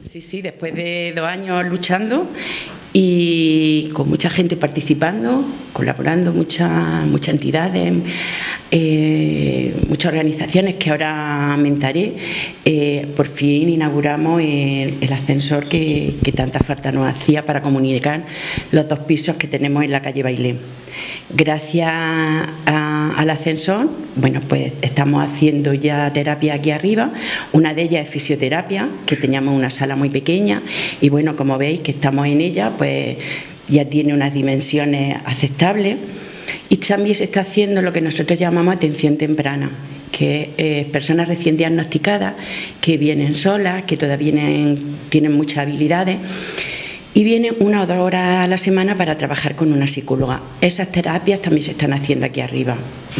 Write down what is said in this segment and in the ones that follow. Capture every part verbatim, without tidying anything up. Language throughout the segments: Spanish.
Sí, sí, después de dos años luchando y con mucha gente participando, colaborando, muchas muchas entidades, eh, muchas organizaciones que ahora mentaré, eh, por fin inauguramos el, el ascensor que, que tanta falta nos hacía para comunicar los dos pisos que tenemos en la calle Bailén. Gracias a, al ascensor, bueno, pues estamos haciendo ya terapia aquí arriba. Una de ellas es fisioterapia, que teníamos una sala muy pequeña y bueno, como veis que estamos en ella, pues ya tiene unas dimensiones aceptables. Y también se está haciendo lo que nosotros llamamos atención temprana, que es eh, personas recién diagnosticadas que vienen solas, que todavía vienen, tienen muchas habilidades, y vienen una o dos horas a la semana para trabajar con una psicóloga. Esas terapias también se están haciendo aquí arriba.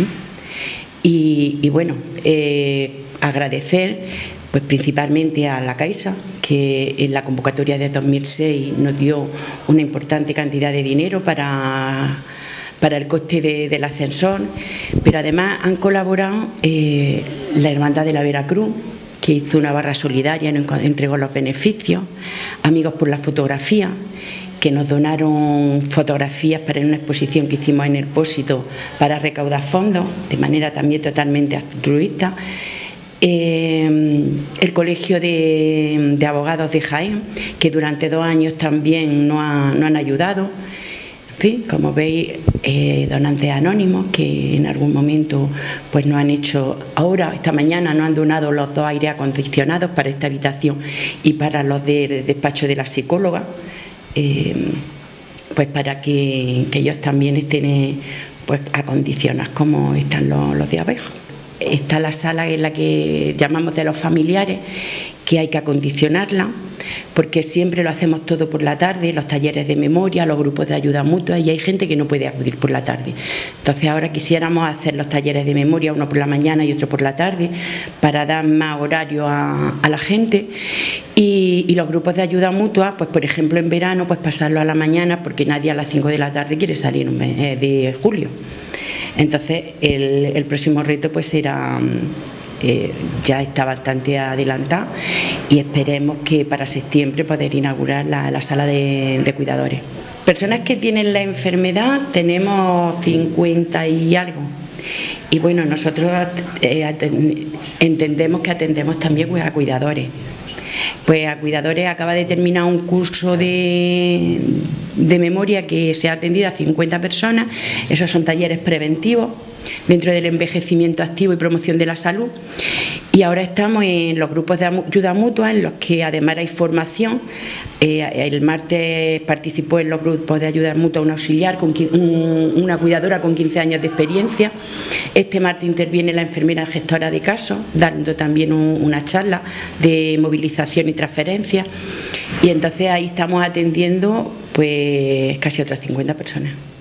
Y, y bueno, eh, agradecer pues principalmente a la Caixa, que en la convocatoria de dos mil seis nos dio una importante cantidad de dinero para, para el coste de, del ascensor, pero además han colaborado eh, la Hermandad de la Veracruz, que hizo una barra solidaria, nos entregó los beneficios, Amigos por la Fotografía, que nos donaron fotografías para una exposición que hicimos en el Pósito para recaudar fondos, de manera también totalmente altruista. Eh, el Colegio de, de Abogados de Jaén, que durante dos años también nos, ha, nos han ayudado. En fin, como veis, eh, donantes anónimos que en algún momento pues nos han hecho, ahora, esta mañana nos han donado los dos aires acondicionados para esta habitación y para los del despacho de la psicóloga, eh, pues para que, que ellos también estén pues acondicionados como están los, los de abajo. Está la sala en la que llamamos de los familiares, que hay que acondicionarla, porque siempre lo hacemos todo por la tarde, los talleres de memoria, los grupos de ayuda mutua, y hay gente que no puede acudir por la tarde. Entonces ahora quisiéramos hacer los talleres de memoria, uno por la mañana y otro por la tarde, para dar más horario a, a la gente. Y, y los grupos de ayuda mutua, pues por ejemplo en verano, pues pasarlo a la mañana, porque nadie a las cinco de la tarde quiere salir un mes de julio. Entonces el, el próximo reto pues será... Eh, ya está bastante adelantado y esperemos que para septiembre poder inaugurar la, la sala de, de cuidadores. Personas que tienen la enfermedad tenemos cincuenta y algo, y bueno, nosotros eh, entendemos que atendemos también a cuidadores. Pues a cuidadores acaba de terminar un curso de, de memoria que se ha atendido a cincuenta personas. Esos son talleres preventivos dentro del envejecimiento activo y promoción de la salud. Y ahora estamos en los grupos de ayuda mutua, en los que además hay formación. Eh, el martes participó en los grupos de ayuda mutua un auxiliar, con un, una cuidadora con quince años de experiencia. Este martes interviene la enfermera gestora de casos, dando también un, una charla de movilización y transferencia. Y entonces ahí estamos atendiendo pues casi otras cincuenta personas.